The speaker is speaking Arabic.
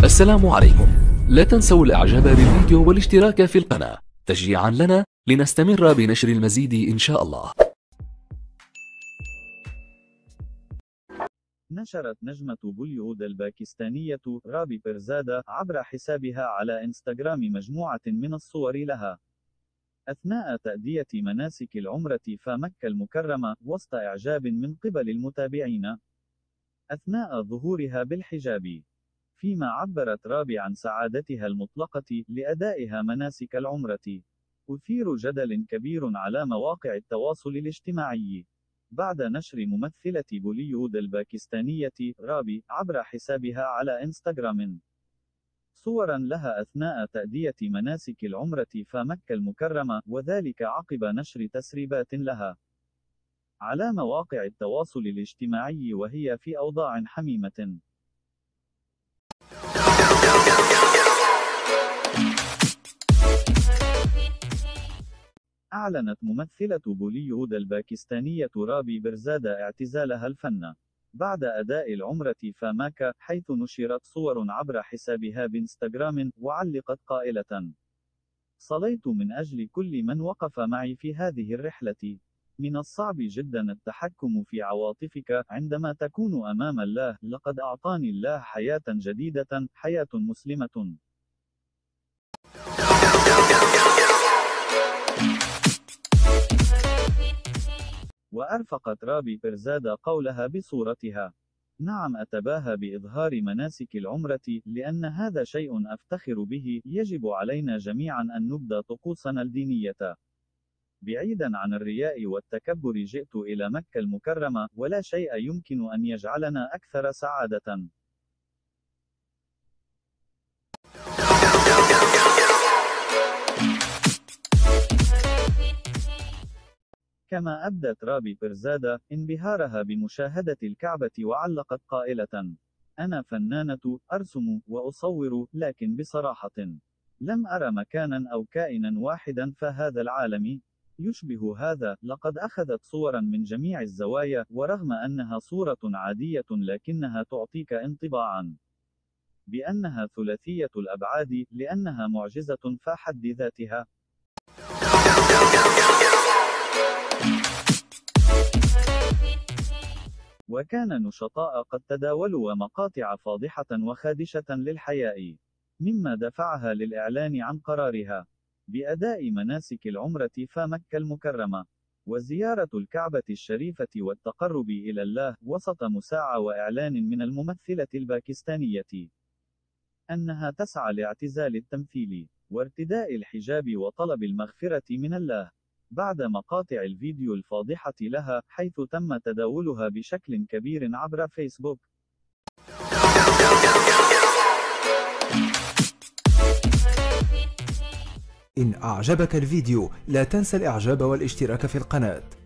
السلام عليكم. لا تنسوا الاعجاب بالفيديو والاشتراك في القناة تشجيعا لنا لنستمر بنشر المزيد إن شاء الله. نشرت نجمة بوليوود الباكستانية رابي بيرزادة عبر حسابها على انستغرام مجموعة من الصور لها أثناء تأدية مناسك العمرة في مكة المكرمة وسط إعجاب من قبل المتابعين أثناء ظهورها بالحجاب، فيما عبرت رابي عن سعادتها المطلقة لأدائها مناسك العمرة، أثير جدل كبير على مواقع التواصل الاجتماعي بعد نشر ممثلة بوليوود الباكستانية رابي عبر حسابها على انستغرام صورا لها أثناء تأدية مناسك العمرة في مكة المكرمة، وذلك عقب نشر تسريبات لها على مواقع التواصل الاجتماعي وهي في أوضاع حميمة. أعلنت ممثلة بوليوود الباكستانية رابي بيرزادة اعتزالها الفن بعد أداء العمرة في مكة، حيث نشرت صور عبر حسابها بإنستغرام وعلقت قائلة: صليت من أجل كل من وقف معي في هذه الرحلة. من الصعب جدا التحكم في عواطفك عندما تكون أمام الله، لقد أعطاني الله حياة جديدة، حياة مسلمة. وأرفقت رابي بيرزادة قولها بصورتها: نعم، أتباهى بإظهار مناسك العمرة، لأن هذا شيء أفتخر به. يجب علينا جميعا أن نبدأ طقوسنا الدينية بعيدا عن الرياء والتكبر. جئت إلى مكة المكرمة، ولا شيء يمكن أن يجعلنا أكثر سعادة. كما أبدت رابي بيرزادة انبهارها بمشاهدة الكعبة وعلقت قائلة: أنا فنانة، أرسم وأصور، لكن بصراحة لم أرى مكانا أو كائنا واحدا في هذا العالم يشبه هذا. لقد أخذت صورا من جميع الزوايا، ورغم أنها صورة عادية لكنها تعطيك انطباعا بأنها ثلاثية الأبعاد، لأنها معجزة في حد ذاتها. وكان نشطاء قد تداولوا مقاطع فاضحة وخادشة للحياء، مما دفعها للإعلان عن قرارها بأداء مناسك العمرة في مكة المكرمة وزيارة الكعبة الشريفة والتقرب إلى الله، وسط مساعة وإعلان من الممثلة الباكستانية أنها تسعى لاعتزال التمثيل وارتداء الحجاب وطلب المغفرة من الله بعد مقاطع الفيديو الفاضحة لها، حيث تم تداولها بشكل كبير عبر فيسبوك. إن أعجبك الفيديو لا تنسى الإعجاب والاشتراك في القناة.